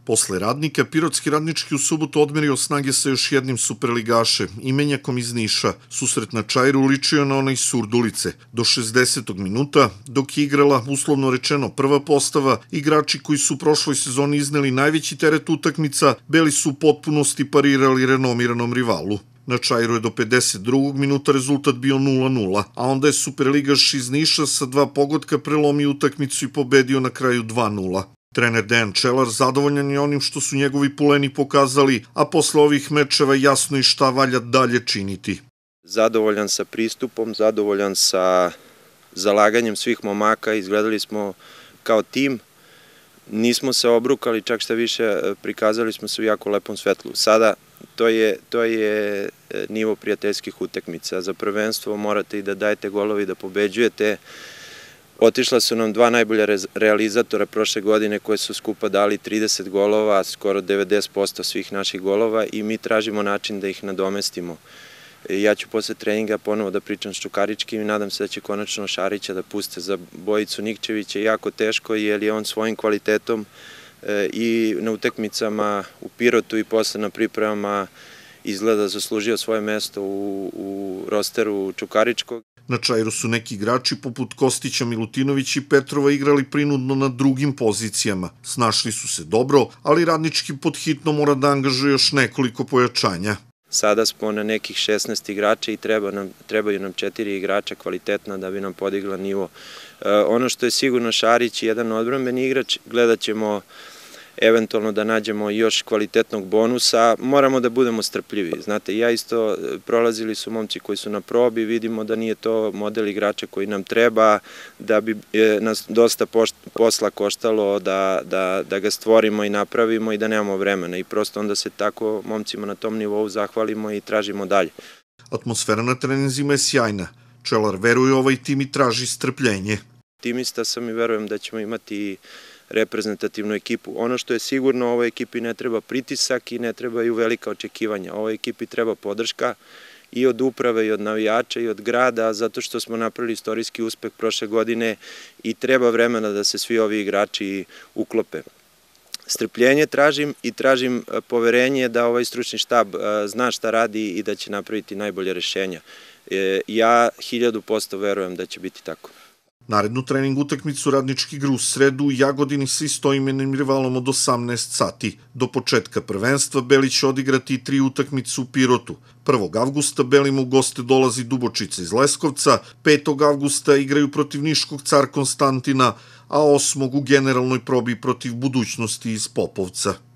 Posle Radnika, Pirotski Radnički u subotu odmerio snage sa još jednim superligašem, imenjakom iz Niša. Susret na Čairu ličio na onaj Surdulice. Do 60. minuta, dok je igrala, uslovno rečeno, prva postava, igrači koji su u prošloj sezoni izneli najveći teret utakmica, beli su u potpunosti parirali renomiranom rivalu. Na Čairu je do 52. minuta rezultat bio 0-0, a onda je superligaš iz Niša sa 2 pogotka prelomio utakmicu i pobedio na kraju 2-0. Trener Dejan Čelar zadovoljan je onim što su njegovi puleni pokazali, a posle ovih mečeva jasno i šta valja dalje činiti. Zadovoljan sa pristupom, zadovoljan sa zalaganjem svih momaka, izgledali smo kao tim, nismo se obrukali, čak šta više prikazali smo se u jako lepom svetlu. Sada to je nivo prijateljskih utakmica. Za prvenstvo morate i da dajete golove i da pobeđujete. Otišla su nam 2 najbolja realizatora prošle godine koje su skupa dali 30 golova, skoro 90% svih naših golova i mi tražimo način da ih nadomestimo. Ja ću posle treninga ponovo da pričam s Čukaričkim i nadam se da će konačno Šarića da puste za Bojicu Nikčevića. Jako teško jer je on svojim kvalitetom i na utakmicama u Pirotu i posle na pripremama izgleda zaslužio svoje mesto u rosteru Čukaričkog. Na Čairu su neki igrači poput Kostića, Milutinović i Petrova igrali prinudno na drugim pozicijama. Snašli su se dobro, ali Radnički pod hitno mora da angažuje još nekoliko pojačanja. Sada smo na nekih 16 igrača i trebaju nam 4 igrača kvalitetna da bi nam podigla nivo. Ono što je sigurno, Šarić je jedan odbrambeni igrač, gledat ćemo eventualno da nađemo još kvalitetnog bonusa, moramo da budemo strpljivi. Znate, ja isto, prolazili su momci koji su na probi, vidimo da nije to model igrača koji nam treba, da bi nas dosta posla koštalo da ga stvorimo i napravimo i da nemamo vremena i prosto onda se tako momcima na tom nivou zahvalimo i tražimo dalje. Atmosfera na treninzima je sjajna. Čelar veruje u ovaj tim i traži strpljenje. Optimista sam i verujem da ćemo imati reprezentativnu ekipu. Ono što je sigurno, ovoj ekipi ne treba pritisak i ne trebaju velika očekivanja. Ovoj ekipi treba podrška i od uprave i od navijača i od grada, zato što smo napravili istorijski uspeh prošle godine i treba vremena da se svi ovi igrači uklope. Strpljenje tražim i tražim poverenje da ovaj stručni štab zna šta radi i da će napraviti najbolje rešenja. Ja 1000% verujem da će biti tako. Narednu trening utakmicu Radnički igra u sredu u Jagodini sa istoimenim rivalom od 18 sati. Do početka prvenstva Beli će odigrati 3 utakmice u Pirotu. 1. avgusta Belima u goste dolazi Dubočica iz Leskovca, 5. avgusta igraju protiv Niškog Car Konstantina, a 8. u generalnoj probi protiv Budućnosti iz Popovca.